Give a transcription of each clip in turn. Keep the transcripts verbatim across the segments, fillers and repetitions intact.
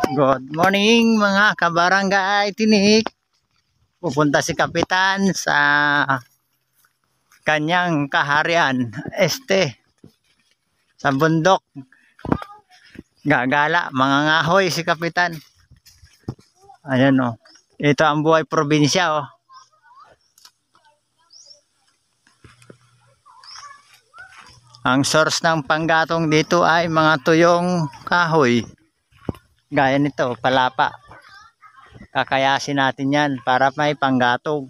Good morning mga kabarangay tinik. Pupunta si Kapitan sa kanyang kaharian. Este, sa bundok. Gagala, mga ngahoy si Kapitan. Ayan o. Oh. Ito ang buhay probinsya o. Oh. Ang source ng panggatong dito ay mga tuyong kahoy. Gaya nito, palapa. Kakayasin natin yan para may panggatong.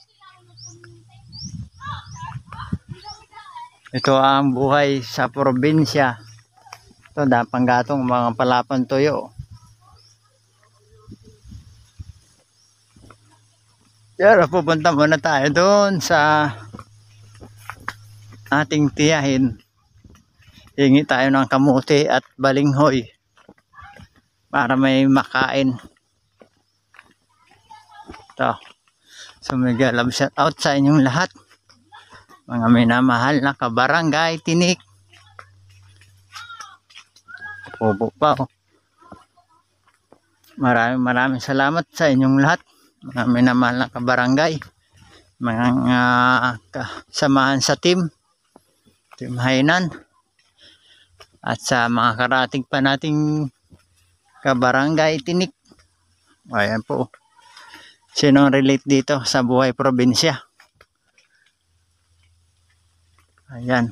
Ito ang buhay sa probinsya. Ito na panggatong, mga palapang tuyo. Pero pupunta muna tayo doon sa ating tiyahin. Hingi tayo ng kamuti at balinghoy para may makain. Ito. So mega love shout out sa inyong lahat. Mga minamahal na kabarangay tinik. Pupo pa oh. Maraming maraming salamat sa inyong lahat. Mga minamahal na kabarangay. Mga uh, kasamahan sa team. Team Hainan. At sa mga karating pa nating kabarangay tinik. Ayan po. Sinong relate dito sa buhay probinsya? Ayan.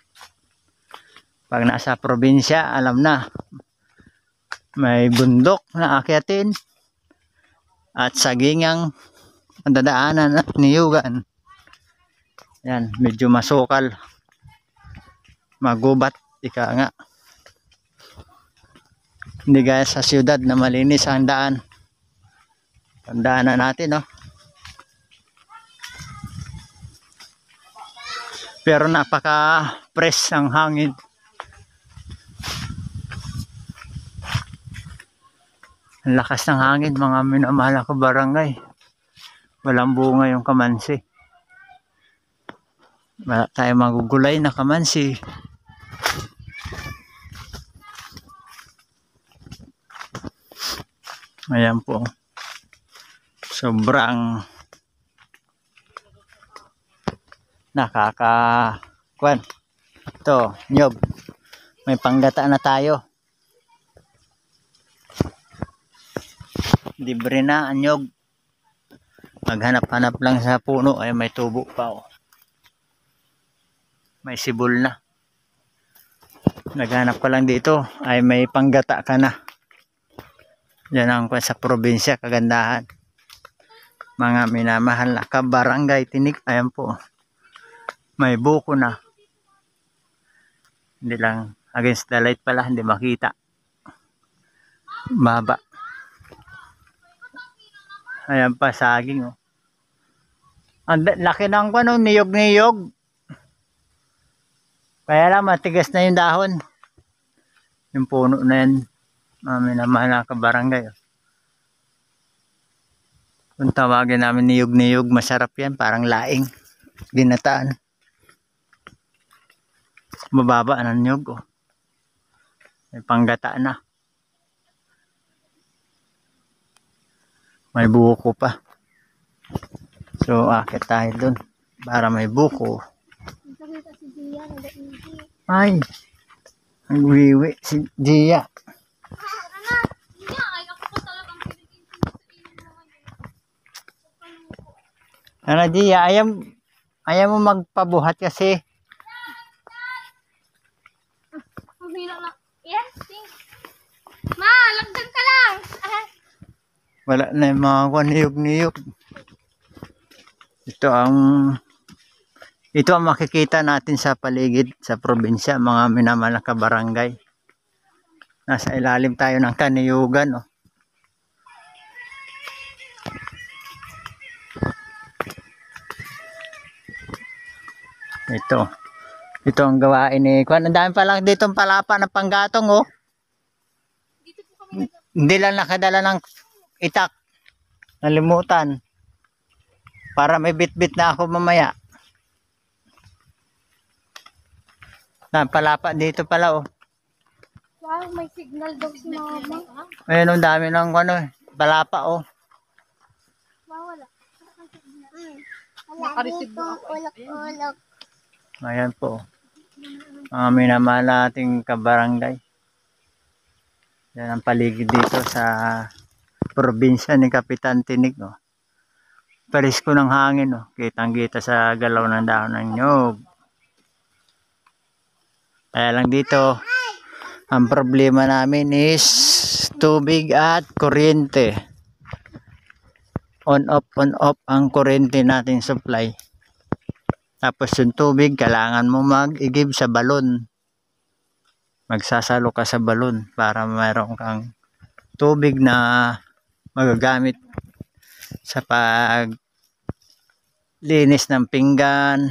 Pag nasa probinsya, alam na. May bundok na akyatin. At sagingang dadaanan at niyugan. Ayan. Medyo masukal. Magubat. Ika nga. Hindi gaya sa siyudad na malinis ang daan. Tandaan na natin, no? Pero napaka-fresh ang hangin. Ang lakas ng hangin, mga minamahal ko barangay. Walang bunga yung kamansi. Wala tayo magugulay na kamansi. Ayan po. Sobrang nakaka kwan. Ito, nyog. May panggata na tayo. Libre na ang nyog. Maghanap-hanap lang sa puno ay may tubo pa oh. May sibol na. Naghanap ka lang dito ay may panggata ka na. Yan ang kwan sa probinsya, kagandahan. Mga minamahal na kabarangay tinik. Ayan po. May buko na. Hindi lang against the light pala. Hindi makita. Baba. Ayan pa saging. Oh. Ang laki ng ano, niyog-niyog. Kaya lang matigas na yung dahon. Yung puno na yan. Mga minamahal na kabarangay. Oh. Kung tawagin namin niyog-niyog, masarap yan. Parang laing. Ginataan. Mababa ng niyog. Oh. May panggata na. May buko pa. So, akit tayo dun. Para may buko. Ay. Ang wiwi si Gia. Ano Gia, ayaw, ayaw mo magpabuhat kasi. Yes, ma, lagdan ka lang. Wala na yung mga niyog-niyog. Ito ang ito ang makikita natin sa paligid sa probinsya, mga minamahal na kabarangay. Nasa ilalim tayo ng kaniyugan. Oh. Ito. Ito ang gawain ni Kwan. Ang dami pa lang dito ang palapa ng panggatong. Oh. Dito po kami. Hindi lang nakadala ng itak. Nalimutan. Para may bit-bit na ako mamaya. Na palapa dito pala oh. Wow, may signal daw si mama. Ayun, ang dami ng ano, eh, balapa, oh. Wow, wala. Mm. Wala dito, ulok-ulok. Ayan po. Mga minamahal nating kabarangay. Yan ang paligid dito sa probinsya ni Kapitan Tinig, oh. Paris ko ng hangin, oh. Kitang-kita sa galaw ng dahon ng nyog. Kaya lang dito, ang problema namin is tubig at kuryente. On off, on off ang kuryente natin supply. Tapos yung tubig, kailangan mo mag-igib sa balon. Magsasalo ka sa balon para mayroon kang tubig na magagamit sa paglinis ng pinggan,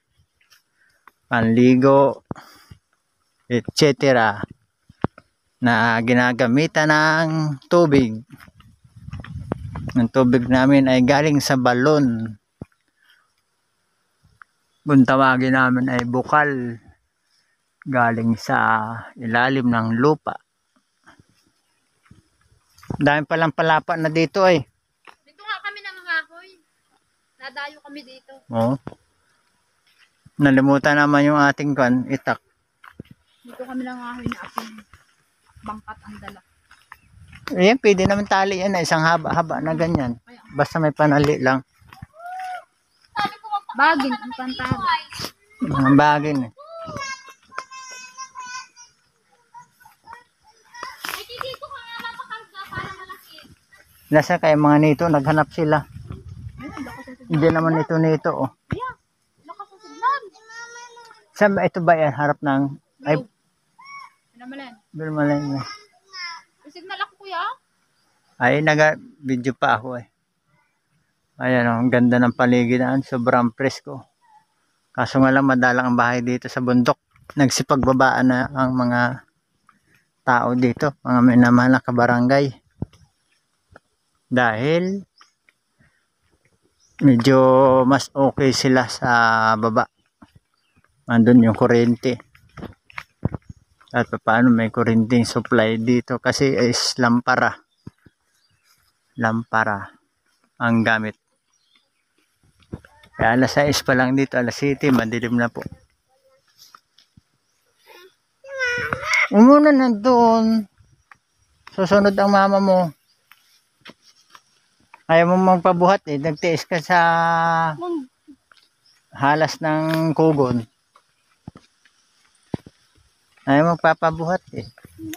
panligo, et cetera na ginagamitan ng tubig. Ang tubig namin ay galing sa balon. Kung tawagin namin ay bukal, galing sa ilalim ng lupa. Dahil palang palapa na dito ay. Dito nga kami nangangahoy. Nadayo kami dito. Oh. Nalimutan naman yung ating kan, itak. Dito kami nangangahoy na aking bangkat ang dala. Ayan, pwede naman tali yan, isang haba-haba na ganyan. Basta may panali lang. Bagin ang pantalo. Mga bagin eh. Ay, dito ka nga napakarga para malaki. Nasa kaya mga nito, naghanap sila. Hindi naman ito nito, oh. Yeah, lakas ang signal. Saan ba ito ba yan? Harap ng, ay, Pinamalan. Bilmalan. May signal ako kuya. Ay, naga-video pa ako eh. Ayan, oh, ang ganda ng paligiran, sobrang presko. Kaso nga lang, madalang ang bahay dito sa bundok. Nagsipagbabaan na ang mga tao dito, mga minamahal na kabarangay. Dahil medyo mas okay sila sa baba. Andun yung kuryente. At paano may kuryenteng supply dito kasi is lampara. Lampara ang gamit. Kaya alas sais pa lang dito, alas siyete, madilim na po. Umuna nandun. Susunod ang mama mo. Ayaw mo magpabuhat eh. Nagtiis ka sa halas ng kugon. Ayaw magpapabuhat eh.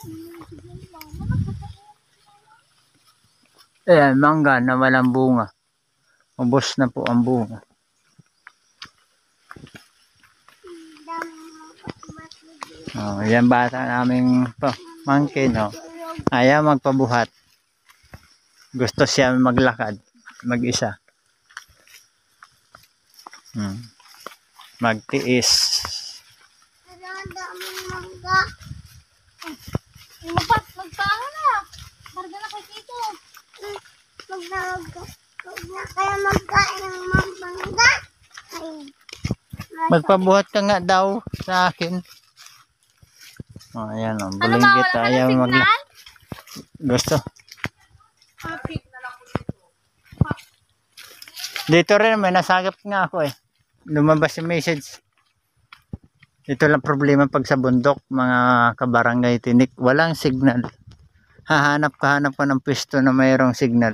Ayan, mangga na walang bunga. Ubos na po ang bunga. Oh, yan bata naming pamangkin, oh. Ayaw magpabuhat. Gusto siya maglakad mag-isa. Hmm. Magtiis. Magpat, magpaano na. Marga na kay Tito. Magpaano na kaya magkain ng mambangga. Magpabuhat ka nga daw sa akin. Oh, ayan, oh. Bulinggit. Ano, Ayaw wala magla. signal? Gusto. Kapit na lang ko dito. Dito rin, may nasagap nga ako eh. Lumabas yung message. Ito lang problema pag sa bundok, mga kabarangay Tinik. Walang signal. Hahanap kahanap ka ng pwesto na mayroong signal.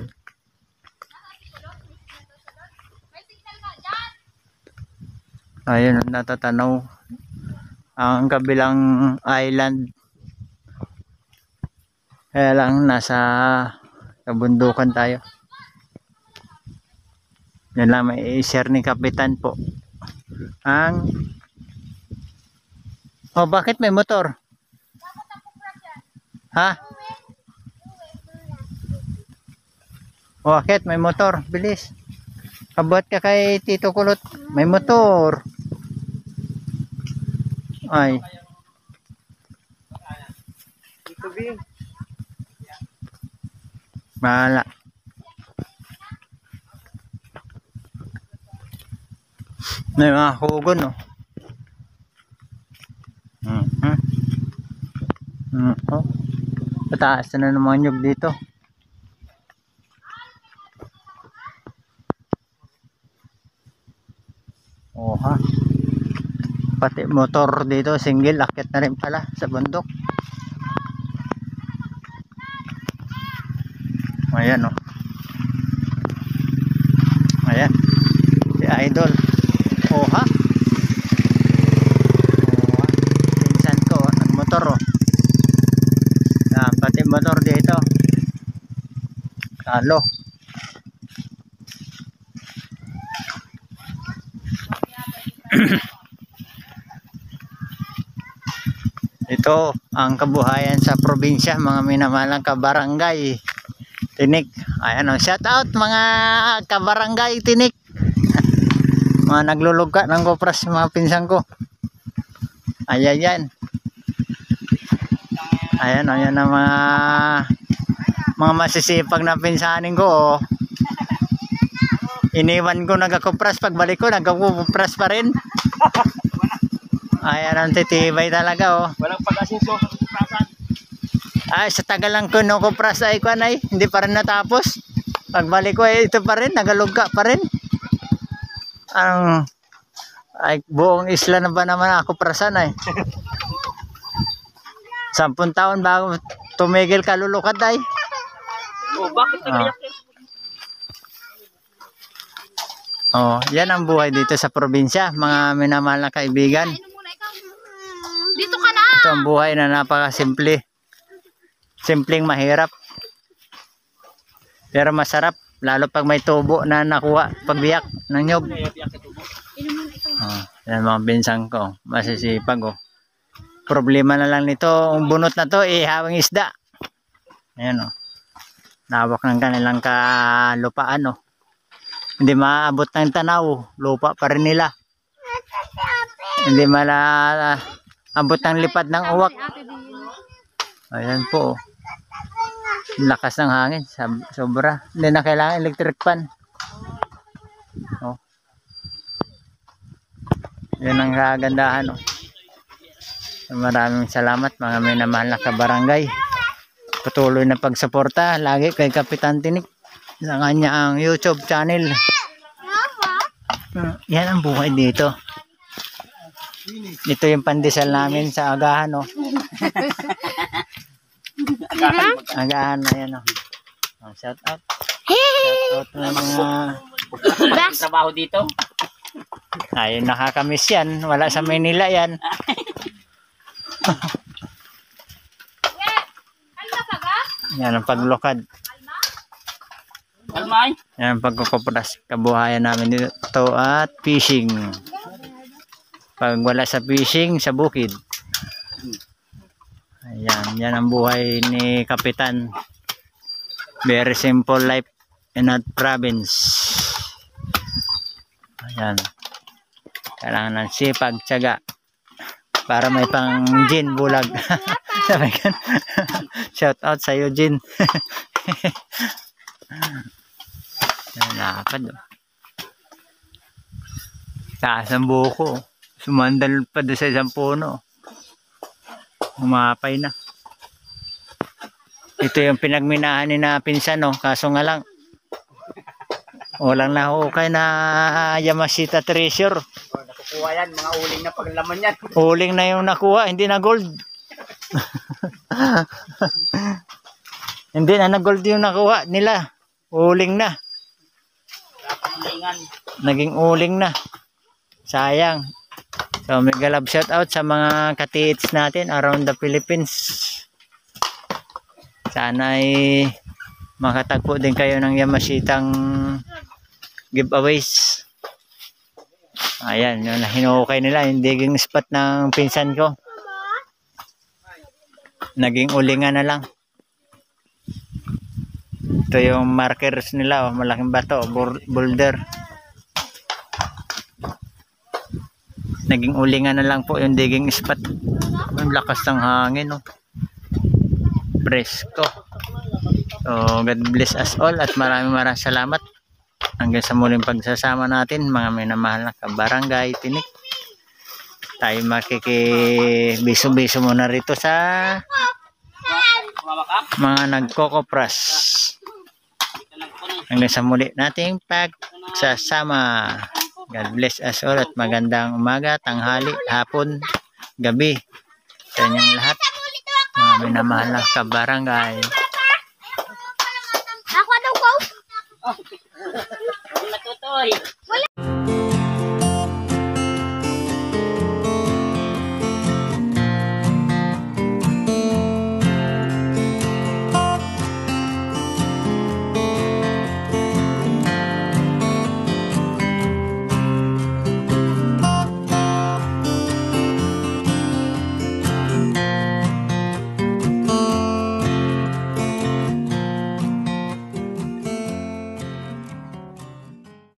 May signal ka dyan. Ayun, natatanaw. Ang kabilang island. Kaya lang, nasa kabundukan tayo. Yan lang, may i-share ni Kapitan po. Ang... Oh, bakit may motor? Ha? Oh, bakit may motor? Bilis. Kabuhat ka kay Tito Kulot. May motor. Ay. Bahala. May mga kugon, no? Mm-hmm. Mm-hmm. Pataas na ng mga nyug dito. Oha. Pati motor dito, single, akyat na rin pala sa bundok. Ayan, oh. Ayan. Si Idol. Oha. Oha. Pinsan ko, oh, nagmotor, oh. Ah, pati motor dito. Kalo. Ito ang kabuhayan sa probinsya, mga minamalang kabarangay Tinik. Ayan o, shout out mga kabarangay Tinik. Mga naglulugka ng gopras, mga pinsan ko. Ayan yan. Ayan o, yan ang mga mga masisipag na pinsanin ko, oh. Iniwan ko nagkakupras, pagbalik ko nagkakupras pa rin. Ayan ang titibay talaga, oh. Walang pag-asinso sa kuprasan. Ay, sa tagal lang ko nung kupras ay ko ay hindi pa rin natapos. Pagbalik ko ay ito pa rin, nagalugka pa rin. Ang ay buong isla na ba naman ako prasan ay. Sampung taon bago tumigil kalulukad ay. Oh, bakit nagayak eh? Oh, yan ang buhay dito sa probinsya, mga minamahal na kaibigan. Dito ka na. Ito ang buhay na napakasimple. Simpleng mahirap. Pero masarap, lalo pag may tubo na nakuha, pagbiyak ng nyog. Oh, yan mga binsang ko, masisipag, oh. Problema na lang nito, ang bunot na to, ihawang isda. Ayan, oh. Lawak ng kanilang kalupaan, oh. Hindi maabot ng tanaw, lupa pa rin nila. Hindi mala abot ng lipad ng uwak. Ayan po, oh. Lakas ng hangin, sobra. Hindi na kailangan electric fan. Oh. Yan ang kagandahan, oh. Maraming salamat mga minamahal na kabarangay. Patuloy na pagsuporta lagi kay Kapitan Tinik sa kanya ang YouTube channel. Yan ang buhay dito. Ito yung pandesal namin sa agahan, oh. Agahan na yan, oh. Oh, shout out. Shout out na mga Trabaho dito. ayun, nakakamiss yan. Wala sa Manila yan. Yan ang paglukad. Almay. Yan ang pagkukupras. Kabuhayan namin dito at fishing. Pag wala sa fishing, sa bukid. Ayan, yan ang buhay ni Kapitan. Very simple life in that province. Ayan. Kailangan ng sipag, tiyaga. Para may pang gin, bulag. Sabi ka. Shout out sa iyo, Jin. Nalakad, oh. Taas ang buko. Sumandal pa doon sa isang puno. Umapay na. Ito yung pinagminahan ni na pinsan, oh. Kaso nga lang, walang nahukay na Yamashita treasure. Oh, nakukuha yan, mga uling na paglaman yan. Uling na yung nakuha, hindi na gold. Hindi na na gold yung nakuha nila. Uling na. Ulingan. Naging uling na. Sayang. So mega love shout out sa mga katiits natin around the Philippines. Sana ay makatagpo din kayo ng Yamashitang giveaways. Ayan, yun, hinukay nila yung digging spot ng pinsan ko. Naging ulingan na lang. Ito yung markers nila, oh, malaking bato, boulder. Naging ulingan na lang po yung digging spot. Ang lakas ng hangin, oh. Presko. So God bless us all at maraming maraming salamat. Hanggang sa muling pagsasama natin, mga minamahal na kabarangay Tinik. Tayo makikibiso-biso muna rito sa Sumama ka? mga nagkokopras. Dito lang ko na. Hanggang sa muli nating pagsasama. God bless us all at magandang umaga, tanghali, hapon, gabi sa inyong lahat. Mga minamahal na kabarangay.